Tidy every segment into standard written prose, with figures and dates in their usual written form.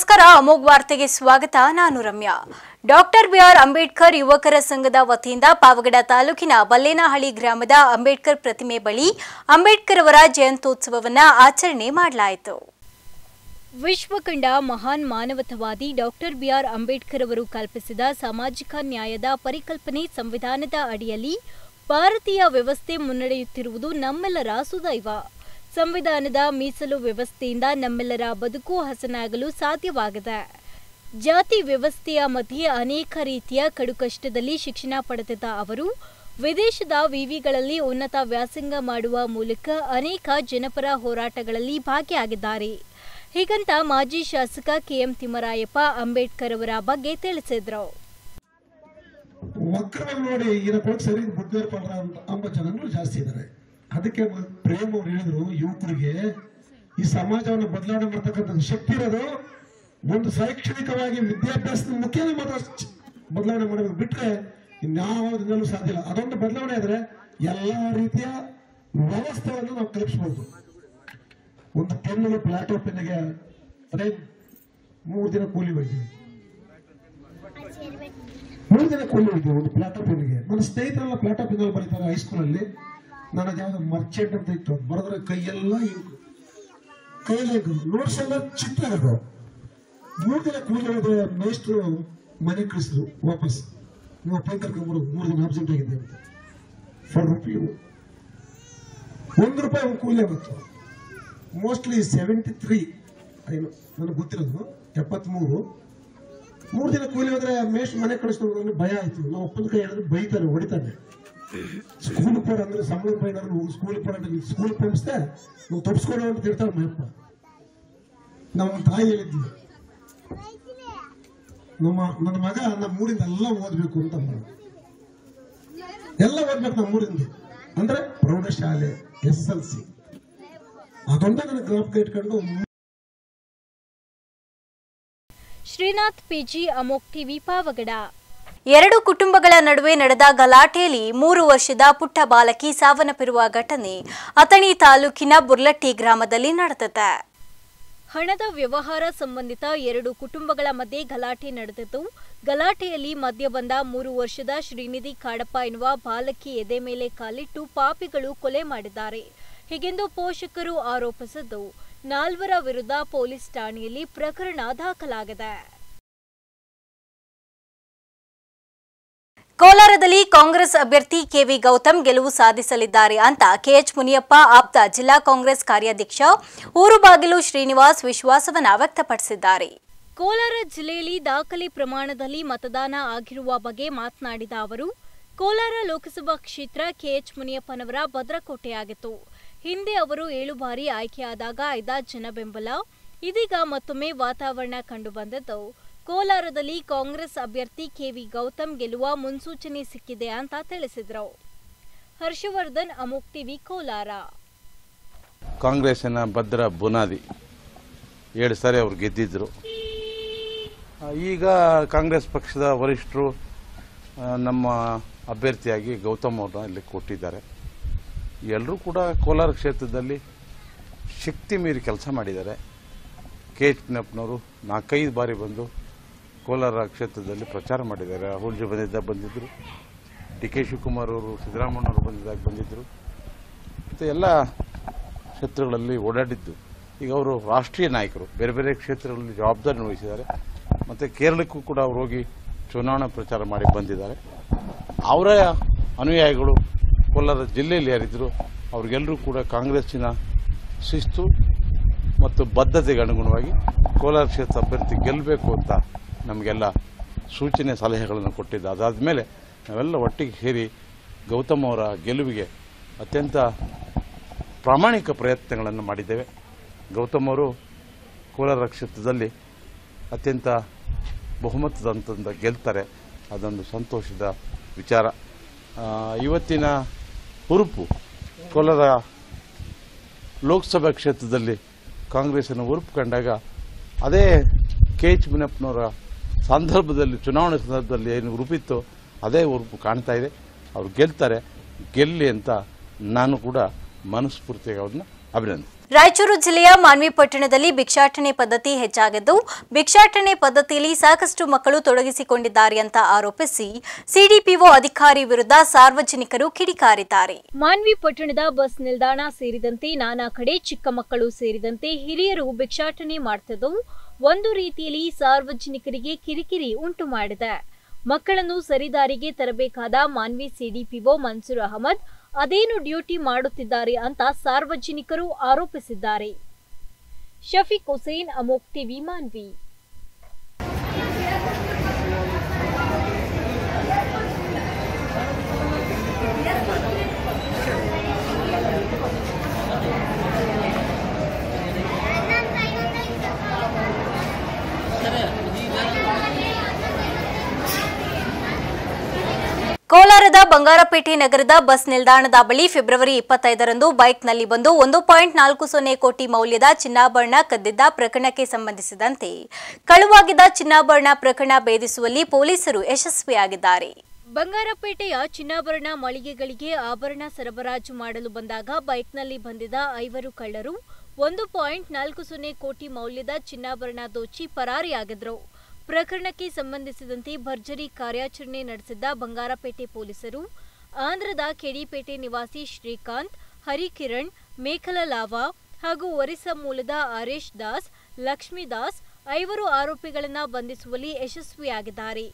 ನಮಸ್ಕಾರ ಅಮೋಘ ವಾರ್ತೆಗೆ ಸ್ವಾಗತ. ನಾನು ರಮ್ಯಾ. ಡಾಕ್ಟರ್ ಬಿಆರ್ ಅಂಬೇಡ್ಕರ್ ಯುವಕರ ಸಂಘದ ವತಿಯಿಂದ ಪಾವಗಡ ತಾಲೂಕಿನ ಬಲ್ಲೇನಹಳ್ಳಿ ಗ್ರಾಮದ ಅಂಬೇಡ್ಕರ್ ಪ್ರತಿಮೆ ಬಳಿ ಅಂಬೇಡ್ಕರ್ ಅವರ ಜಯಂತ್ಯೋತ್ಸವವನ್ನು ಆಚರಣೆ ಮಾಡಲಾಯಿತು. ವಿಶ್ವ ಕಂಡ ಮಹಾನ್ ಮಾನವತಾವಾದಿ ಡಾಕ್ಟರ್ ಬಿಆರ್ ಅಂಬೇಡ್ಕರ್ ಅವರು ಕಲ್ಪಿಸಿದ ಸಾಮಾಜಿಕ ನ್ಯಾಯದ ಪರಿಕಲ್ಪನೆ ಸಂವಿಧಾನದ ಅಡಿಯಲ್ಲಿ ಭಾರತೀಯ ವ್ಯವಸ್ಥೆ ಮುನ್ನಡೆಯುತ್ತಿರುವುದು ನಮ್ಮೆಲ್ಲರ ಸುದೈವ. ಸಂವಿಧಾನದ ಮೀಸಲು ವ್ಯವಸ್ಥೆಯಿಂದ ನಮ್ಮೆಲ್ಲರ ಬದುಕು ಹಸನಾಗಲು ಸಾಧ್ಯವಾಗಿದೆ. ಜಾತಿ ವ್ಯವಸ್ಥೆಯ ಮಧ್ಯೆ ಅನೇಕ ರೀತಿಯ ಕಡುಕಷ್ಟದಲ್ಲಿ ಶಿಕ್ಷಣ ಪಡೆದಿದ್ದ ಅವರು ವಿದೇಶದ ವಿವಿಗಳಲ್ಲಿ ಉನ್ನತ ವ್ಯಾಸಂಗ ಮಾಡುವ ಮೂಲಕ ಅನೇಕ ಜನಪರ ಹೋರಾಟಗಳಲ್ಲಿ ಭಾಗಿಯಾಗಿದ್ದಾರೆ. ಹೀಗಂತ ಮಾಜಿ ಶಾಸಕ ಕೆಎಂ ತಿಮ್ಮರಾಯಪ್ಪ ಅಂಬೇಡ್ಕರ್ ಅವರ ಬಗ್ಗೆ ತಿಳಿಸಿದ್ರು. ನೋಡಿ ಸರಿ ಜನರು ಜಾಸ್ತಿ ಇದ್ದಾರೆ. ಅದಕ್ಕೆ ಪ್ರೇಮ್ ಅವರು ಹೇಳಿದ್ರು, ಯುವಕರಿಗೆ ಈ ಸಮಾಜವನ್ನು ಬದಲಾವಣೆ ಮಾಡತಕ್ಕಂಥ ಶಕ್ತಿ ಇರೋದು ಒಂದು ಶೈಕ್ಷಣಿಕವಾಗಿ ವಿದ್ಯಾಭ್ಯಾಸದ ಮುಖೇನ ಮಾತ್ರ ಬದಲಾವಣೆ ಮಾಡಬೇಕು, ಬಿಟ್ರೆ ಇನ್ಯಾವುದನ್ನೂ ಸಾಧ್ಯ ಇಲ್ಲ. ಅದೊಂದು ಬದಲಾವಣೆ ಆದ್ರೆ ಎಲ್ಲಾ ರೀತಿಯ ವ್ಯವಸ್ಥೆಯನ್ನು ನಾವು ಕಲ್ಪಿಸಬಹುದು. ಒಂದು ಪೆನ್ನಿಗೆ ಪ್ಲಾಟೋ ಪೆನ್ನಿಗೆ 3 ದಿನ ಕೂಲಿ ಹೋಗ್ತೀವಿ, 3 ದಿನ ಕೂಲಿ ಹೋಗ್ತೀವಿ ಒಂದು ಪ್ಲಾಟೋ ಪೆನ್ನಿಗೆ. ನನ್ನ ಸ್ನೇಹಿತರೆಲ್ಲ ಪ್ಲಾಟೋ ಪೆನ್ನಲ್ಲಿ ಬರೀತಾರೆ. ಹೈಸ್ಕೂಲಲ್ಲಿ ನನಗೆ ಯಾವ್ದು ಮರ್ಚೆಂಟ್ ಅಂತ ಇತ್ತು, ಬರೆದ್ರೆ ಕೈಯೆಲ್ಲ ಕೈಯಲ್ಲಿ ನೋಟ್ಸ್ ಎಲ್ಲ ಚಿತ್ರ ಆಗೋದು. 3 ದಿನ ಕೂಲಿ ಹೋದ್ರೆ ಮೇಷ್ಟ್ರು ಮನೆ ಕಳಿಸಿದ್ರು ವಾಪಸ್, ನೀವು ಪೈ ಕರ್ಕೊಂಡ್ಬರು 3 ದಿನ ಆಬ್ಸೆಂಟ್ ಆಗಿದೆ ಅಂತ. ₹4 ₹1 ಒಂದು ಕೂಲಿ ಆಗುತ್ತೆ. ಮೋಸ್ಟ್ಲಿ 73 ನನಗೆ ಗೊತ್ತಿರೋದು 73. 3 ದಿನ ಕೂಲಿ ಹೋದ್ರೆ ಮೇಷ್ಟ್ರು ಮನೆ ಕಳಿಸಿದ್ರು. ಭಯ ಆಯ್ತು. ನಾವು ಒಪ್ಪಂದ ಕೈ ಹೇಳಿದ್ರೆ ಬೈತಾನೆ, ಹೊಡಿತಾನೆ. ಸ್ಕೂಲ್ ಪೋಡ್ ಅಂದ್ರೆ ಸಂಬಳ ಪೈ ಸ್ಕೂಲ್ ಪೋಡ್ ಅಂದ್ರೆ ಸ್ಕೂಲ್ ಪಂಪಿಸ್ದೆ ನೀವು ತಪ್ಪಿಸ್ಕೊಡೋ ಅಂತ ತಿಳ್ತಾಳೆ ಮಯಪ್ಪ. ನಮ್ಮ ತಾಯಿ ಹೇಳಿದ್ವಿ, ನನ್ನ ಮಗ ನಮ್ಮ ಊರಿಂದ ಎಲ್ಲ ಓದ್ಬೇಕು ಅಂತ, ಎಲ್ಲ ಓದ್ಬೇಕು ನಮ್ಮ ಊರಿಂದ ಅಂದ್ರೆ ಪ್ರೌಢಶಾಲೆ SSLC. ಅದೊಂದೇ ನನಗೆ ಜ್ಞಾಪಕ ಇಟ್ಕೊಂಡು. ಶ್ರೀನಾಥ್ ಪಿಜಿ, ಅಮೋಕ್ ಟಿವಿ, ಪಾವಗಡ. 2 ಕುಟುಂಬಗಳ ನಡುವೆ ನಡೆದ ಗಲಾಟೆಯಲ್ಲಿ 3 ವರ್ಷದ ಪುಟ್ಟ ಬಾಲಕಿ ಸಾವನ್ನಪ್ಪಿರುವ ಘಟನೆ ಅಥಣಿ ತಾಲೂಕಿನ ಬುರ್ಲಟ್ಟಿ ಗ್ರಾಮದಲ್ಲಿ ನಡೆದಿದೆ. ಹಣದ ವ್ಯವಹಾರ ಸಂಬಂಧಿತ 2 ಕುಟುಂಬಗಳ ಮಧ್ಯೆ ಗಲಾಟೆ ನಡೆದಿದ್ದು, ಗಲಾಟೆಯಲ್ಲಿ ಮಧ್ಯ ಬಂದ 3 ವರ್ಷದ ಶ್ರೀನಿಧಿ ಕಾಡಪ್ಪ ಎನ್ನುವ ಬಾಲಕಿ ಎದೆ ಮೇಲೆ ಕಾಲಿಟ್ಟು ಪಾಪಿಗಳು ಕೊಲೆ ಮಾಡಿದ್ದಾರೆ. ಹೀಗೆಂದು ಪೋಷಕರು ಆರೋಪಿಸಿದ್ದು, 4 ವಿರುದ್ಧ ಪೊಲೀಸ್ ಠಾಣೆಯಲ್ಲಿ ಪ್ರಕರಣ ದಾಖಲಾಗಿದೆ. ಕೋಲಾರದಲ್ಲಿ ಕಾಂಗ್ರೆಸ್ ಅಭ್ಯರ್ಥಿ ಕೆವಿ ಗೌತಮ್ ಗೆಲುವು ಸಾಧಿಸಲಿದ್ದಾರೆ ಅಂತ ಕೆಎಚ್ ಮುನಿಯಪ್ಪ ಆಪ್ತ ಜಿಲ್ಲಾ ಕಾಂಗ್ರೆಸ್ ಕಾರ್ಯಾಧ್ಯಕ್ಷ ಊರುಬಾಗಿಲು ಶ್ರೀನಿವಾಸ್ ವಿಶ್ವಾಸವನ್ನ ವ್ಯಕ್ತಪಡಿಸಿದ್ದಾರೆ. ಕೋಲಾರ ಜಿಲ್ಲೆಯಲ್ಲಿ ದಾಖಲೆ ಪ್ರಮಾಣದಲ್ಲಿ ಮತದಾನ ಆಗಿರುವ ಬಗ್ಗೆ ಮಾತನಾಡಿದ ಅವರು, ಕೋಲಾರ ಲೋಕಸಭಾ ಕ್ಷೇತ್ರ ಕೆಎಚ್ ಮುನಿಯಪ್ಪನವರ ಭದ್ರಕೋಟೆಯಾಗಿತ್ತು. ಹಿಂದೆ ಅವರು 7 ಬಾರಿ ಆಯ್ಕೆಯಾದಾಗ 5 ಜನ ಬೆಂಬಲ. ಇದೀಗ ಮತ್ತೊಮ್ಮೆ ವಾತಾವರಣ ಕಂಡುಬಂದಿದ್ದು, ಕೋಲಾರದಲ್ಲಿ ಕಾಂಗ್ರೆಸ್ ಅಭ್ಯರ್ಥಿ ಕೆವಿ ಗೌತಮ್ ಗೆಲ್ಲುವ ಮುನ್ಸೂಚನೆ ಸಿಕ್ಕಿದೆ ಅಂತ ತಿಳಿಸಿದರು. ಹರ್ಷವರ್ಧನ್, ಅಮೋಕ್ ಟಿವಿ, ಕೋಲಾರ. ಕಾಂಗ್ರೆಸ್ಸಿನ ಭದ್ರ ಬುನಾದಿ 7 ಸಾರಿ ಅವರು ಗೆದ್ದಿದ್ರು. ಈಗ ಕಾಂಗ್ರೆಸ್ ಪಕ್ಷದ ವರಿಷ್ಠರು ನಮ್ಮ ಅಭ್ಯರ್ಥಿಯಾಗಿ ಗೌತಮ್ ಅವ್ರನ್ನ ಇಲ್ಲಿ ಕೊಟ್ಟಿದ್ದಾರೆ. ಎಲ್ಲರೂ ಕೂಡ ಕೋಲಾರ ಕ್ಷೇತ್ರದಲ್ಲಿ ಶಕ್ತಿ ಮೀರಿ ಕೆಲಸ ಮಾಡಿದ್ದಾರೆ. ಕೆಎಚ್ ಮುನಿಯಪ್ಪನವರು 4-5 ಬಾರಿ ಬಂದು ಕೋಲಾರ ಕ್ಷೇತ್ರದಲ್ಲಿ ಪ್ರಚಾರ ಮಾಡಿದ್ದಾರೆ. ರಾಹುಲ್ ಜಿ ಬಂದಿದ್ದರು, ಡಿ.ಕೆ. ಶಿವಕುಮಾರ್ ಅವರು, ಸಿದ್ದರಾಮಯ್ಯವರು ಬಂದಿದ್ದರು. ಮತ್ತು ಎಲ್ಲ ಕ್ಷೇತ್ರಗಳಲ್ಲಿ ಓಡಾಡಿದ್ದು. ಈಗ ಅವರು ರಾಷ್ಟ್ರೀಯ ನಾಯಕರು, ಬೇರೆ ಬೇರೆ ಕ್ಷೇತ್ರಗಳಲ್ಲಿ ಜವಾಬ್ದಾರಿ ವಹಿಸಿದ್ದಾರೆ. ಮತ್ತು ಕೇರಳಕ್ಕೂ ಕೂಡ ಅವರು ಹೋಗಿ ಚುನಾವಣಾ ಪ್ರಚಾರ ಮಾಡಿ ಬಂದಿದ್ದಾರೆ. ಅವರ ಅನುಯಾಯಿಗಳು ಕೋಲಾರ ಜಿಲ್ಲೆಯಲ್ಲಿ ಯಾರಿದ್ದರು ಅವ್ರಿಗೆಲ್ಲರೂ ಕೂಡ ಕಾಂಗ್ರೆಸ್ಸಿನ ಶಿಸ್ತು ಮತ್ತು ಬದ್ಧತೆಗೆ ಅನುಗುಣವಾಗಿ ಕೋಲಾರ ಕ್ಷೇತ್ರ ಅಭ್ಯರ್ಥಿ ಗೆಲ್ಲಬೇಕು ಅಂತ ನಮಗೆಲ್ಲ ಸೂಚನೆ ಸಲಹೆಗಳನ್ನು ಕೊಟ್ಟಿದ್ದ. ಅದಾದ ಮೇಲೆ ನಾವೆಲ್ಲ ಒಟ್ಟಿಗೆ ಸೇರಿ ಗೌತಮ್ ಅವರ ಗೆಲುವಿಗೆ ಅತ್ಯಂತ ಪ್ರಾಮಾಣಿಕ ಪ್ರಯತ್ನಗಳನ್ನು ಮಾಡಿದ್ದೇವೆ. ಗೌತಮ್ ಅವರು ಕೋಲಾರ ಕ್ಷೇತ್ರದಲ್ಲಿ ಅತ್ಯಂತ ಬಹುಮತದ ಹಂತದಿಂದ ಗೆಲ್ತಾರೆ. ಅದೊಂದು ಸಂತೋಷದ ವಿಚಾರ. ಇವತ್ತಿನ ಹುರುಪು ಕೋಲಾರ ಲೋಕಸಭಾ ಕ್ಷೇತ್ರದಲ್ಲಿ ಕಾಂಗ್ರೆಸ್ಸಿನ ಹುರುಪು ಕಂಡಾಗ ಅದೇ ಕೆಎಚ್ ಮುನಿಯಪ್ಪನವರ ಸಂದರ್ಭದಲ್ಲಿ, ಚುನಾವಣೆ ಸಂದರ್ಭದಲ್ಲಿ ಏನು ಹುರುಪಿತ್ತು ಅದೇ ಹುರುಪು ಕಾಣ್ತಾ ಇದೆ. ಅವರು ಗೆಲ್ತಾರೆ. ಗೆಲ್ಲಿ ಅಂತ ನಾನು ಕೂಡ ಮನಸ್ಫೂರ್ತಿಯಾಗಿ ಅವ್ರನ್ನ ಅಭಿನಂದಿಸ್ತೀನಿ. ರಾಯಚೂರು ಜಿಲ್ಲೆಯ ಮಾನ್ವಿ ಪಟ್ಟಣದಲ್ಲಿ ಭಿಕ್ಷಾಟನೆ ಪದ್ಧತಿ ಹೆಚ್ಚಾಗಿದ್ದು ಭಿಕ್ಷಾಟನೆ ಪದ್ಧತಿಯಲ್ಲಿ ಸಾಕಷ್ಟು ಮಕ್ಕಳು ತೊಡಗಿಸಿಕೊಂಡಿದ್ದಾರೆ ಅಂತ ಆರೋಪಿಸಿ ಸಿಡಿಪಿಒ ಅಧಿಕಾರಿ ವಿರುದ್ಧ ಸಾರ್ವಜನಿಕರು ಕಿಡಿಕಾರಿದ್ದಾರೆ. ಮಾನ್ವಿ ಪಟ್ಟಣದ ಬಸ್ ನಿಲ್ದಾಣ ಸೇರಿದಂತೆ ನಾನಾ ಕಡೆ ಚಿಕ್ಕ ಮಕ್ಕಳು ಸೇರಿದಂತೆ ಹಿರಿಯರು ಭಿಕ್ಷಾಟನೆ ಮಾಡುತ್ತಿದ್ದು ಒಂದು ರೀತಿಯಲ್ಲಿ ಸಾರ್ವಜನಿಕರಿಗೆ ಕಿರಿಕಿರಿ ಉಂಟು ಮಾಡಿದೆ. ಮಕ್ಕಳನ್ನು ಸರಿದಾರಿಗೆ ತರಬೇಕಾದ ಮಾನ್ವಿ ಸಿಡಿಪಿಒ ಮನ್ಸೂರ್ ಅಹಮದ್ ಅದೇನು ಡ್ಯೂಟಿ ಮಾಡುತ್ತಿದ್ದಾರೆ ಅಂತ ಸಾರ್ವಜನಿಕರು ಆರೋಪಿಸಿದ್ದಾರೆ. ಶಫೀಕ್ ಹುಸೇನ್, ಅಮೋಕ್ ಟಿವಿ, ಮಾನ್ವಿ. ಕೋಲಾರದ ಬಂಗಾರಪೇಟೆ ನಗರದ ಬಸ್ ನಿಲ್ದಾಣದ ಬಳಿ ಫೆಬ್ರವರಿ 25ರಂದು ಬೈಕ್ನಲ್ಲಿ ಬಂದು 1.40 ಕೋಟಿ ಮೌಲ್ಯದ ಚಿನ್ನಾಭರಣ ಕದ್ದಿದ್ದ ಪ್ರಕರಣಕ್ಕೆ ಸಂಬಂಧಿಸಿದಂತೆ ಕಳುವಾಗಿದ್ದ ಚಿನ್ನಾಭರಣ ಪ್ರಕರಣ ಭೇದಿಸುವಲ್ಲಿ ಪೊಲೀಸರು ಯಶಸ್ವಿಯಾಗಿದ್ದಾರೆ. ಬಂಗಾರಪೇಟೆಯ ಚಿನ್ನಾಭರಣ ಮಳಿಗೆಗಳಿಗೆ ಆಭರಣ ಸರಬರಾಜು ಮಾಡಲು ಬಂದಾಗ ಬೈಕ್ನಲ್ಲಿ ಬಂದಿದ್ದ 5 ಕಳ್ಳರು 1.40 ಕೋಟಿ ಮೌಲ್ಯದ ಚಿನ್ನಾಭರಣ ದೋಚಿ ಪರಾರಿಯಾಗಿದ್ರು. ಪ್ರಕರಣಕ್ಕೆ ಸಂಬಂಧಿಸಿದಂತೆ ಭರ್ಜರಿ ಕಾರ್ಯಾಚರಣೆ ನಡೆಸಿದ್ದ ಬಂಗಾರಪೇಟೆ ಪೊಲೀಸರು ಆಂಧ್ರದ ಕೆಡಿಪೇಟೆ ನಿವಾಸಿ ಶ್ರೀಕಾಂತ್, ಹರಿಕಿರಣ್, ಮೇಖಲಲಾವಾ ಹಾಗೂ ಒರಿಸ್ಸಾ ಮೂಲದ ಆರೇಶ್ ದಾಸ್, ಲಕ್ಷ್ಮೀದಾಸ್ 5 ಆರೋಪಿಗಳನ್ನು ಬಂಧಿಸುವಲ್ಲಿ ಯಶಸ್ವಿಯಾಗಿದ್ದಾರೆ.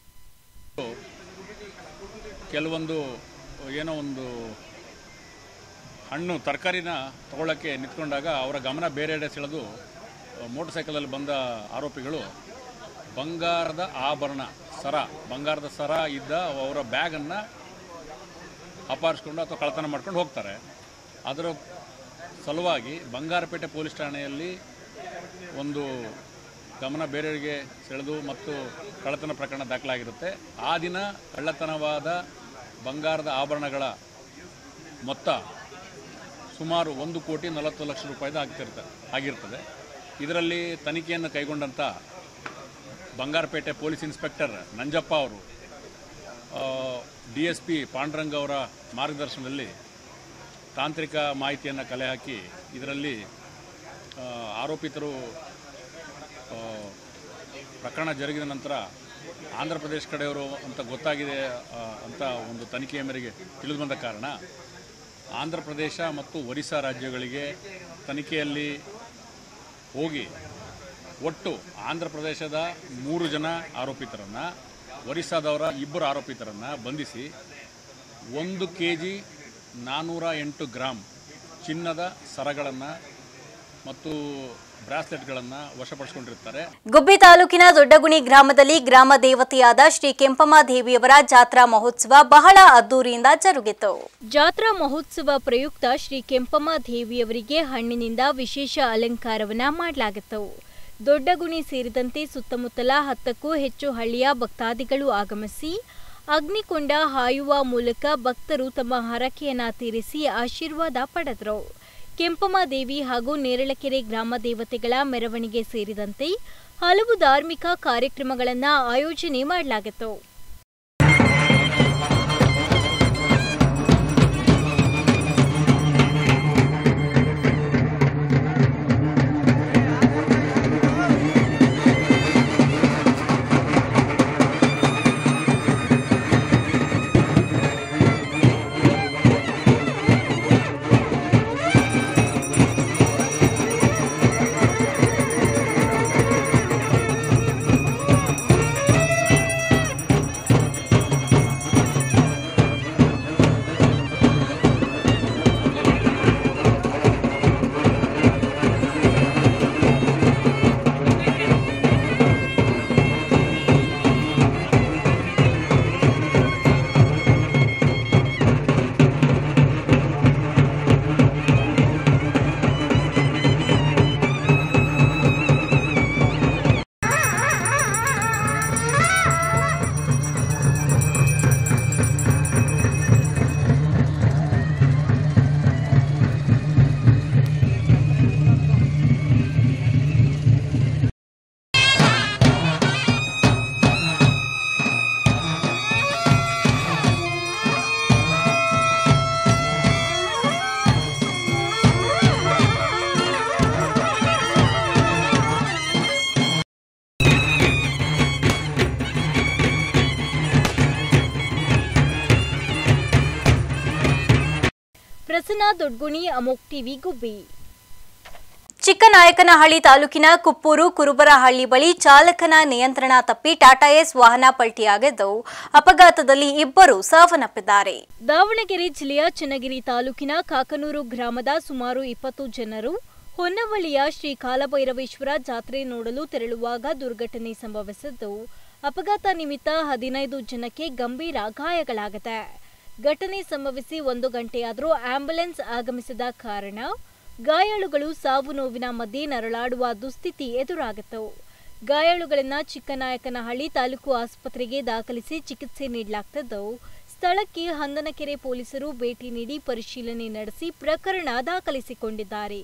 ಕೆಲವೊಂದು ಒಂದು ಹಣ್ಣು ತರಕಾರಿನ ತಗೊಳ್ಳೋಕ್ಕೆ ನಿಂತ್ಕೊಂಡಾಗ ಅವರ ಗಮನ ಬೇರೆಡೆ ಸೆಳೆದು ಮೋಟರ್ ಸೈಕಲಲ್ಲಿ ಬಂದ ಆರೋಪಿಗಳು ಬಂಗಾರದ ಆಭರಣ ಬಂಗಾರದ ಸರ ಇದ್ದ ಅವರ ಬ್ಯಾಗನ್ನು ಅಪಹರಿಸ್ಕೊಂಡು ಅಥವಾ ಕಳ್ಳತನ ಮಾಡ್ಕೊಂಡು ಹೋಗ್ತಾರೆ. ಅದರ ಸಲುವಾಗಿ ಬಂಗಾರಪೇಟೆ ಪೊಲೀಸ್ ಠಾಣೆಯಲ್ಲಿ ಒಂದು ಗಮನ ಬೇರೆಯವರಿಗೆ ಸೆಳೆದು ಮತ್ತು ಕಳ್ಳತನ ಪ್ರಕರಣ ದಾಖಲಾಗಿರುತ್ತೆ. ಆ ದಿನ ಕಳ್ಳತನವಾದ ಬಂಗಾರದ ಆಭರಣಗಳ ಮೊತ್ತ ಸುಮಾರು 1,40,00,000 ರೂಪಾಯಿದ ಆಗಿರ್ತದೆ. ಇದರಲ್ಲಿ ತನಿಖೆಯನ್ನು ಕೈಗೊಂಡಂಥ ಬಂಗಾರಪೇಟೆ ಪೊಲೀಸ್ ಇನ್ಸ್ಪೆಕ್ಟರ್ ನಂಜಪ್ಪ ಅವರು DSP ಪಾಂಡುರಂಗ ಅವರ ಮಾರ್ಗದರ್ಶನದಲ್ಲಿ ತಾಂತ್ರಿಕ ಮಾಹಿತಿಯನ್ನು ಕಲೆ ಹಾಕಿ ಇದರಲ್ಲಿ ಆರೋಪಿತರು ಪ್ರಕರಣ ಜರುಗಿದ ನಂತರ ಆಂಧ್ರ ಪ್ರದೇಶ ಕಡೆಯವರು ಅಂತ ಗೊತ್ತಾಗಿದೆ ಅಂತ ಒಂದು ತನಿಖೆಯ ಮೇರೆಗೆ ತಿಳಿದು ಬಂದ ಕಾರಣ ಆಂಧ್ರ ಪ್ರದೇಶ ಮತ್ತು ಒರಿಸ್ಸಾ ರಾಜ್ಯಗಳಿಗೆ ತನಿಖೆಯಲ್ಲಿ ಹೋಗಿ ಒಟ್ಟು ಆಂಧ್ರ ಪ್ರದೇಶದ 3 ಜನ ಆರೋಪಿತರನ್ನು, ಒರಿಸ್ಸಾದವರ 2 ಆರೋಪಿತರನ್ನು ಬಂಧಿಸಿ 1 kg 408 ಗ್ರಾಂ ಚಿನ್ನದ ಸರಗಳನ್ನು ಮತ್ತು ಬ್ರಾಸ್ಲೆಟ್ಗಳನ್ನು ವಶಪಡಿಸಿಕೊಂಡಿರುತ್ತಾರೆ. ಗುಬ್ಬಿ ತಾಲೂಕಿನ ದೊಡ್ಡಗುಣಿ ಗ್ರಾಮದಲ್ಲಿ ಗ್ರಾಮ ದೇವತೆಯಾದ ಶ್ರೀ ಕೆಂಪಮ್ಮ ದೇವಿಯವರ ಜಾತ್ರಾ ಮಹೋತ್ಸವ ಬಹಳ ಅದ್ದೂರಿಯಿಂದ ಜರುಗಿತು. ಜಾತ್ರಾ ಮಹೋತ್ಸವ ಪ್ರಯುಕ್ತ ಶ್ರೀ ಕೆಂಪಮ್ಮ ದೇವಿಯವರಿಗೆ ಹಣ್ಣಿನಿಂದ ವಿಶೇಷ ಅಲಂಕಾರವನ್ನ ಮಾಡಲಾಗಿತ್ತು. ದೊಡ್ಡಗುಣಿ ಸೇರಿದಂತೆ ಸುತ್ತಮುತ್ತಲ 10ಕ್ಕೂ ಹೆಚ್ಚು ಹಳ್ಳಿಯ ಭಕ್ತಾದಿಗಳು ಆಗಮಿಸಿ ಅಗ್ನಿಕೊಂಡ ಹಾಯುವ ಮೂಲಕ ಭಕ್ತರು ತಮ್ಮ ಹರಕೆಯನ್ನ ತೀರಿಸಿ ಆಶೀರ್ವಾದ ಪಡೆದರು. ಕೆಂಪಮ್ಮ ದೇವಿ ಹಾಗೂ ನೇರಳಕೆರೆ ಗ್ರಾಮ ದೇವತೆಗಳ ಮೆರವಣಿಗೆ ಸೇರಿದಂತೆ ಹಲವು ಧಾರ್ಮಿಕ ಕಾರ್ಯಕ್ರಮಗಳನ್ನು ಆಯೋಜನೆ ಮಾಡಲಾಗಿತ್ತು. ಹಾಸನ ದೊಡ್ಗುಣಿ ಅಮೋಕ್ ಟಿವಿ ಗುಬ್ಬಿ. ಚಿಕ್ಕನಾಯಕನಹಳ್ಳಿ ತಾಲೂಕಿನ ಕುಪ್ಪೂರು ಕುರುಬರಹಳ್ಳಿ ಬಳಿ ಚಾಲಕನ ನಿಯಂತ್ರಣ ತಪ್ಪಿ ಟಾಟಾ ಏಸ್ ವಾಹನ ಪಲ್ಟಿಯಾಗಿದ್ದು ಅಪಘಾತದಲ್ಲಿ ಇಬ್ಬರು ಸಾವನ್ನಪ್ಪಿದ್ದಾರೆ. ದಾವಣಗೆರೆ ಜಿಲ್ಲೆಯ ಚನ್ನಗಿರಿ ತಾಲೂಕಿನ ಕಾಕನೂರು ಗ್ರಾಮದ ಸುಮಾರು 20 ಜನರು ಹೊನ್ನವಳ್ಳಿಯ ಶ್ರೀ ಕಾಲಭೈರವೇಶ್ವರ ಜಾತ್ರೆ ನೋಡಲು ತೆರಳುವಾಗ ದುರ್ಘಟನೆ ಸಂಭವಿಸಿದ್ದು ಅಪಘಾತ ನಿಮಿತ್ತ 15 ಜನಕ್ಕೆ ಗಂಭೀರ ಗಾಯಗಳಾಗಿದೆ. ಘಟನೆ ಸಂಭವಿಸಿ 1 ಗಂಟೆಯಾದರೂ ಆಂಬ್ಯುಲೆನ್ಸ್ ಆಗಮಿಸದ ಕಾರಣ ಗಾಯಾಳುಗಳು ಸಾವು ನೋವಿನ ಮಧ್ಯೆ ನರಳಾಡುವ ದುಸ್ಥಿತಿ ಎದುರಾಗಿತ್ತು. ಗಾಯಾಳುಗಳನ್ನ ಚಿಕ್ಕನಾಯಕನಹಳ್ಳಿ ತಾಲೂಕು ಆಸ್ಪತ್ರೆಗೆ ದಾಖಲಿಸಿ ಚಿಕಿತ್ಸೆ ನೀಡಲಾಗುತ್ತಿದ್ದು ಸ್ಥಳಕ್ಕೆ ಹಂದನಕೆರೆ ಪೊಲೀಸರು ಭೇಟಿ ನೀಡಿ ಪರಿಶೀಲನೆ ನಡೆಸಿ ಪ್ರಕರಣ ದಾಖಲಿಸಿಕೊಂಡಿದ್ದಾರೆ.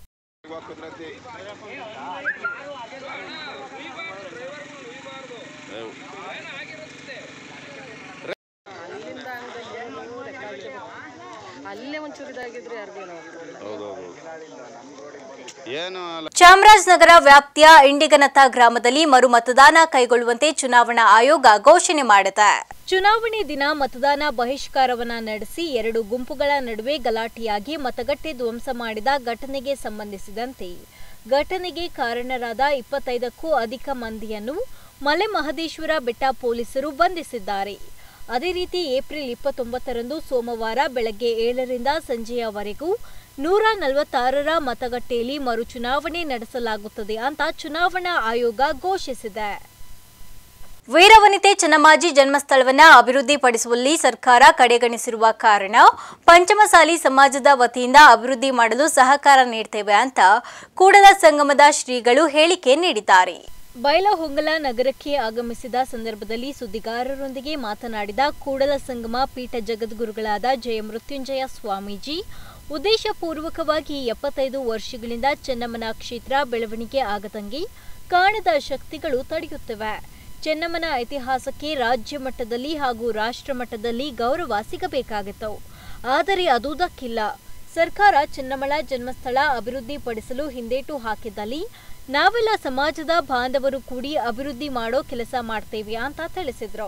ಚಾಮರಾಜನಗರ ವ್ಯಾಪ್ತಿಯ ಇಂಡಿಗನತ್ತ ಗ್ರಾಮದಲ್ಲಿ ಮರು ಮತದಾನ ಕೈಗೊಳ್ಳುವಂತೆ ಚುನಾವಣಾ ಆಯೋಗ ಘೋಷಣೆ ಮಾಡಿದೆ. ಚುನಾವಣೆ ದಿನ ಮತದಾನ ಬಹಿಷ್ಕಾರವನ್ನ ನಡೆಸಿ 2 ಗುಂಪುಗಳ ನಡುವೆ ಗಲಾಟೆಯಾಗಿ ಮತಗಟ್ಟೆ ಧ್ವಂಸ ಮಾಡಿದ ಘಟನೆಗೆ ಸಂಬಂಧಿಸಿದಂತೆ ಘಟನೆಗೆ ಕಾರಣರಾದ 25ಕ್ಕೂ ಅಧಿಕ ಮಂದಿಯನ್ನು ಮಲೆ ಮಹದೇಶ್ವರ ಬೆಟ್ಟ ಪೊಲೀಸರು ಬಂಧಿಸಿದ್ದಾರೆ. ಅದೇ ರೀತಿ ಏಪ್ರಿಲ್ 29ರಂದು ಸೋಮವಾರ ಬೆಳಗ್ಗೆ 7ರಿಂದ ಸಂಜೆಯವರೆಗೂ 146ರ ಮತಗಟ್ಟೆಯಲ್ಲಿ ಮರು ಚುನಾವಣೆ ನಡೆಸಲಾಗುತ್ತದೆ ಅಂತ ಚುನಾವಣಾ ಆಯೋಗ ಘೋಷಿಸಿದೆ. ವೀರವನಿತೆ ಚೆನ್ನಮ್ಮಾಜಿ ಜನ್ಮಸ್ಥಳವನ್ನು ಅಭಿವೃದ್ಧಿಪಡಿಸುವಲ್ಲಿ ಸರ್ಕಾರ ಕಡೆಗಣಿಸಿರುವ ಕಾರಣ ಪಂಚಮಸಾಲಿ ಸಮಾಜದ ವತಿಯಿಂದ ಅಭಿವೃದ್ಧಿ ಮಾಡಲು ಸಹಕಾರ ನೀಡುತ್ತೇವೆ ಅಂತ ಕೂಡಲ ಸಂಗಮದ ಶ್ರೀಗಳು ಹೇಳಿಕೆ ನೀಡಿದ್ದಾರೆ. ಬೈಲಹೊಂಗಲ ನಗರಕ್ಕೆ ಆಗಮಿಸಿದ ಸಂದರ್ಭದಲ್ಲಿ ಸುದ್ದಿಗಾರರೊಂದಿಗೆ ಮಾತನಾಡಿದ ಕೂಡಲ ಸಂಗಮ ಪೀಠ ಜಗದ್ಗುರುಗಳಾದ ಜಯಮೃತ್ಯುಂಜಯ ಸ್ವಾಮೀಜಿ, ಉದ್ದೇಶಪೂರ್ವಕವಾಗಿ 75 ವರ್ಷಗಳಿಂದ ಚೆನ್ನಮ್ಮನ ಕ್ಷೇತ್ರ ಬೆಳವಣಿಗೆ ಆಗದಂಗೆ ಕಾಣದ ಶಕ್ತಿಗಳು ತಡೆಯುತ್ತಿವೆ. ಚೆನ್ನಮ್ಮನ ಇತಿಹಾಸಕ್ಕೆ ರಾಜ್ಯ ಮಟ್ಟದಲ್ಲಿ ಹಾಗೂ ರಾಷ್ಟ್ರ ಮಟ್ಟದಲ್ಲಿ ಗೌರವ ಸಿಗಬೇಕಾಗಿತ್ತು. ಆದರೆ ಅದು ದಕ್ಕಿಲ್ಲ. ಸರ್ಕಾರ ಚೆನ್ನಮ್ಮಳ ಜನ್ಮಸ್ಥಳ ಅಭಿವೃದ್ಧಿಪಡಿಸಲು ಹಿಂದೇಟು ಹಾಕಿದ್ದಲ್ಲಿ ನಾವೆಲ್ಲ ಸಮಾಜದ ಬಾಂಧವರು ಕೂಡಿ ಅಭಿವೃದ್ಧಿ ಮಾಡೋ ಕೆಲಸ ಮಾಡ್ತೇವೆ ಅಂತ ತಿಳಿಸಿದ್ರು.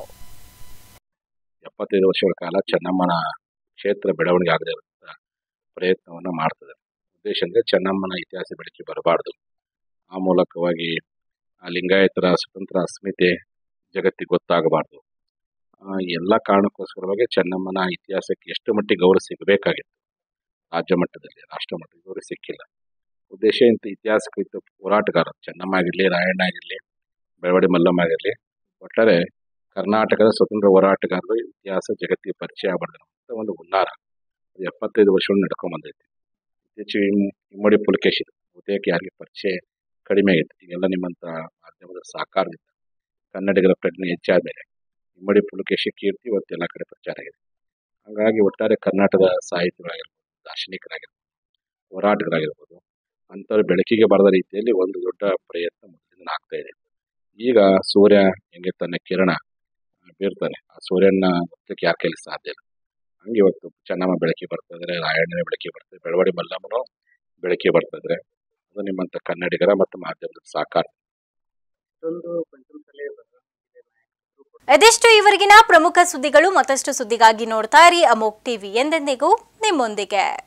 75 ವರ್ಷಗಳ ಕಾಲ ಚೆನ್ನಮ್ಮನ ಕ್ಷೇತ್ರ ಬೆಳವಣಿಗೆ ಆಗದೆ ಪ್ರಯತ್ನವನ್ನು ಮಾಡ್ತದೆ. ಉದ್ದೇಶ ಅಂದರೆ ಚೆನ್ನಮ್ಮನ ಇತಿಹಾಸ ಬೆಳಕಿ ಬರಬಾರ್ದು. ಆ ಮೂಲಕವಾಗಿ ಆ ಲಿಂಗಾಯತರ ಸ್ವತಂತ್ರ ಅಸ್ಮಿತೆ ಜಗತ್ತಿಗೆ ಗೊತ್ತಾಗಬಾರ್ದು. ಎಲ್ಲ ಕಾರಣಕ್ಕೋಸ್ಕರವಾಗಿ ಚೆನ್ನಮ್ಮನ ಇತಿಹಾಸಕ್ಕೆ ಎಷ್ಟು ಮಟ್ಟಿಗೆ ಗೌರವ ಸಿಗಬೇಕಾಗಿತ್ತು ರಾಜ್ಯ ಮಟ್ಟದಲ್ಲಿ, ರಾಷ್ಟ್ರ ಮಟ್ಟದಲ್ಲಿ ಗೌರವ ಸಿಕ್ಕಿಲ್ಲ. ಉದ್ದೇಶ ಇಂಥ ಇತಿಹಾಸಕ್ಕೆ ಹೋರಾಟಗಾರ ಚೆನ್ನಮ್ಮ ಆಗಿರಲಿ, ರಾಯಣ್ಣ ಆಗಿರಲಿ, ಬೆಳವಡಿ ಮಲ್ಲಮ್ಮ ಆಗಿರಲಿ, ಒಟ್ಟಾರೆ ಕರ್ನಾಟಕದ ಸ್ವತಂತ್ರ ಹೋರಾಟಗಾರರು ಇತಿಹಾಸ ಜಗತ್ತಿಗೆ ಪರಿಚಯ ಆಗಬಾರ್ದು ಅಂತ ಒಂದು ಹುನ್ನಾರ 75 ವರ್ಷಗಳು ನಡ್ಕೊಂಡ್ ಬಂದೈತಿ. ಇತ್ತೀಚೆಗೆ ಇಮ್ಮಡಿ ಪುಲಕೇಶಿ ಬಹುತೇಕ ಯಾರಿಗೆ ಪರಿಚಯ ಕಡಿಮೆ ಆಗಿತ್ತು. ಈಗೆಲ್ಲ ನಿಮ್ಮಂತ ಮಾಧ್ಯಮದ ಸಹಕಾರದಿಂದ ಕನ್ನಡಿಗರ ಪ್ರಜ್ಞೆ ಹೆಚ್ಚಾದ ಮೇಲೆ ಇಮ್ಮಡಿ ಪುಲಕೇಶಿ ಕೀರ್ತಿ ಇವತ್ತು ಎಲ್ಲ ಕಡೆ ಪ್ರಚಾರ ಆಗಿದೆ. ಹಾಗಾಗಿ ಒಟ್ಟಾರೆ ಕರ್ನಾಟಕದ ಸಾಹಿತ್ಯಗಳಾಗಿರ್ಬೋದು, ದಾರ್ಶನಿಕರಾಗಿರ್ಬೋದು, ಹೋರಾಟಗಾರಾಗಿರ್ಬೋದು ಅಂಥವ್ರು ಬೆಳಕಿಗೆ ಬರದ ರೀತಿಯಲ್ಲಿ ಒಂದು ದೊಡ್ಡ ಪ್ರಯತ್ನ ಮೊದಲಿಂದ ಆಗ್ತಾ ಇದೆ. ಈಗ ಸೂರ್ಯ ಹೆಂಗೆ ತನ್ನ ಕಿರಣ ಬೀರ್ತಾನೆ, ಆ ಸೂರ್ಯನ ಹೊತ್ತಕ್ಕೆ ಯಾರ ಕೈಲಿ ಸಾಧ್ಯ ಇಲ್ಲ. ಹಂಗೆ ಇವತ್ತು ಚೆನ್ನಮ್ಮ ಬೆಳಕಿ ಬರ್ತಾ ಇದ್ರೆ, ರಾಯಣ್ಣನೇ ಬೆಳಕಿ ಬರ್ತದೆ, ಬೆಳವಡಿ ಮಲ್ಲಮ್ಮನೂ ಬೆಳಕಿ ಬರ್ತಾ ಇದ್ರೆ ಅದು ನಿಮ್ಮಂತ ಕನ್ನಡಿಗರ ಮತ್ತು ಮಾಧ್ಯಮದ ಸಹಕಾರ. ಇದೆಷ್ಟು ಇವರೆಗಿನ ಪ್ರಮುಖ ಸುದ್ದಿಗಳು. ಮತ್ತಷ್ಟು ಸುದ್ದಿಗಾಗಿ ನೋಡ್ತಾ ಇರಿ ಅಮೋಕ್ ಟಿವಿ, ಎಂದೆಂದಿಗೂ ನಿಮ್ಮೊಂದಿಗೆ.